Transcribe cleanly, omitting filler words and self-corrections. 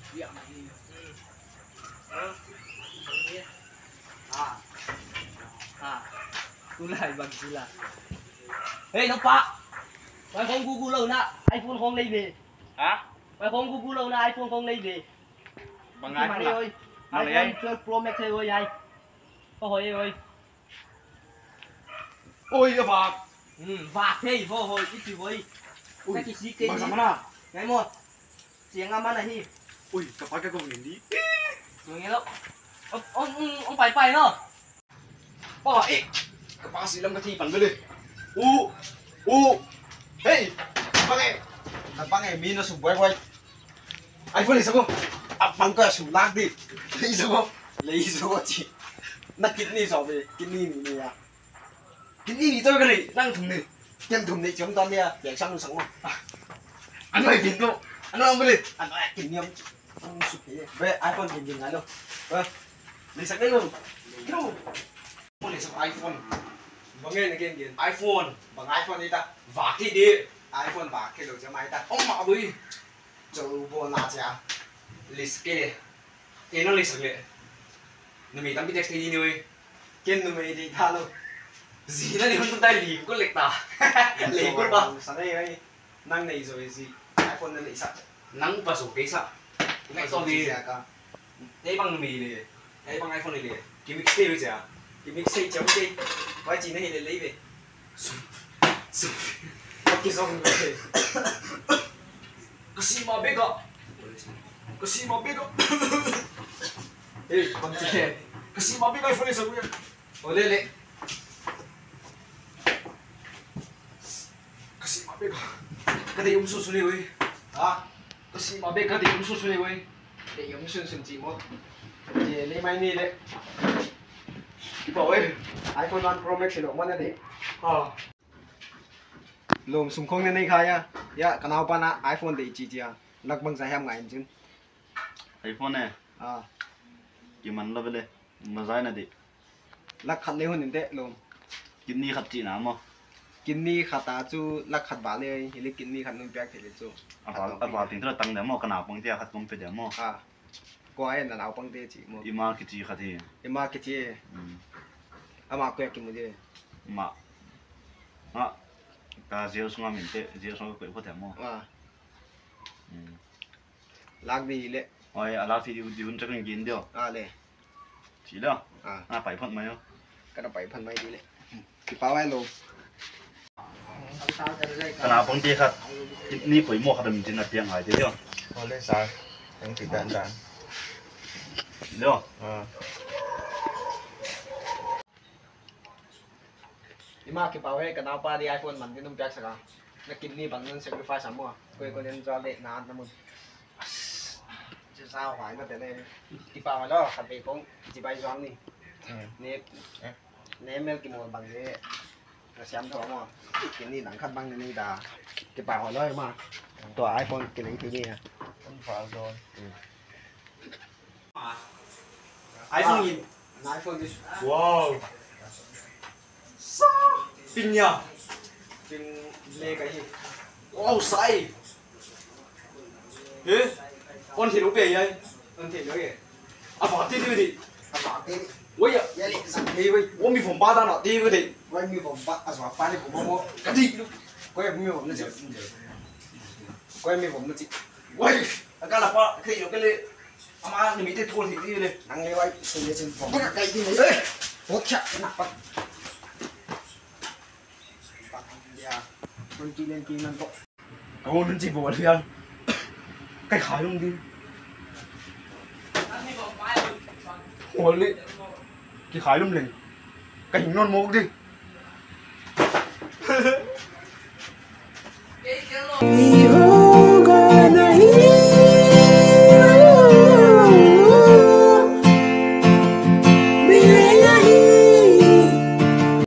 กูlại bằng gì là hey nó pa mày không Google lâu na iPhone không lấy về hả mày không Google lâu na iPhone không lấy về bằng ai iPhone ơi iPhone 12 Pro Max ơi ai có hỏi ơi ôi cái vạc vạc thế vô hồi cái gì vậy cái gì cái bằng gì nào cái một tiếng âm này hi ui cái phải cái công nhìn đi người nghe đâu ông phải nó bỏ ý cái bác sĩ lâm cái thi bằng cái đi hey bác em mi nó sụp quay iPhone này sao không bằng cái sụp lắc đi lấy sao không chị nó kidney sao vậy kidney này à kidney này tôi cái này đang thùng này chân thùng này chúng ta nha để sang sống mà anh nói phiền không anh nói không cái gì anh nói kinh nghiệm anh sụp thế về iPhone kinh nghiệm ngay đâu vâng lấy sẵn đấy luôn đâu con này sắm iPhone bằng nghe này kia iPhone bằng iPhone đi ta vả cái đi iPhone vả cái đồ cho máy ta ông mà bui châu vô na chả list cái nó list cái nó bị tắm bị cái gì nữa cái nó bị đi tha luôn gì nó đi không tay lì có lệch ta lì có ba sáng nay ấy năng này rồi gì iPhone nó lại sạch năng và số cái sạch ngay sau đi đây bằng mì này đây bằng iPhone này này cái mixtape bây giờ cái mixtape chấm cái quay chỉ nó hiện lấy về cái xong về cái gì mà biết không ê con chị cái gì mà biết iPhone này sao vậy ôi lên lên cái gì mà biết cái gì ông su này vậy à cái gì mà biết cái gì ông su này vậy để ông su chỉ một để lấy máy này đấy bảo ơi iPhone 1 Pro Max nó mana đấy lùm súng không nên này khai à ya canal pa na iPhone để chỉ à lắc bằng giải ham ngày chứ iPhone này gimana lo beli mazai nanti lắc khát leo hơn thế lùm kini khát chị nào mà kini khát ta chú lắc khát bả lê hiện kini khát nung bẹt thì chú apa ting terus tang demo kenapa bang dia khát bang pe demo có ai là nào bang thế chỉ một ima kici khát hi ima cái gì ama quẹt cái gì ma ka zero sunga min te zero sunga quẹt có demo lắc đi lệ oi ala thì đi hun chắc ngin dio lệ chỉ đó phải phận mày không cái nó 7,000 mấy đi lệ cái bao ai lùm kenapa bang dia khát ni quẹt mua khát mình trên là tiếng hải thế dio thôi lên sao anh chỉ đạn dio ima cái bao ai cái nào pa đi iPhone mình cái nung bẹt sao nó kini bằng nung sacrifice sao mà quay con nên cho lệ nán nó muốn sao phải nó thế này cái bao đó khát về cũng chỉ bay doang đi nè mail cái một bằng cái là xem thôi mà cái này nặng khát bằng này đã cái bao hỏi nói màตัว iPhone cái này thì nè không phải rồi iPhone nhìn iPhone đi wow pin nhờ pin lê cái gì wow sai ê con thì nó bể vậy con thì nó bể bỏ tí đi bỏ tí ôi ya ya đi sang đi vậy ôi mi phòng ba ta nọ đi vậy đi ôi mi phòng ba sao ba đi cũng mua cái gì ôi mi phòng nó chịu ôi mi phòng nó chịu ôi cái là ba cái gì nó cái lê ama ni mi te thua thì đi lê năng lê vậy sôi lên trên phòng cái gì này ê ôi chặt nặng quá con chi lên chi năng cọ con nó chỉ vồ đi ăn cái khải luôn đi ôi lệ cái khải luôn lên cái hình non mốc đi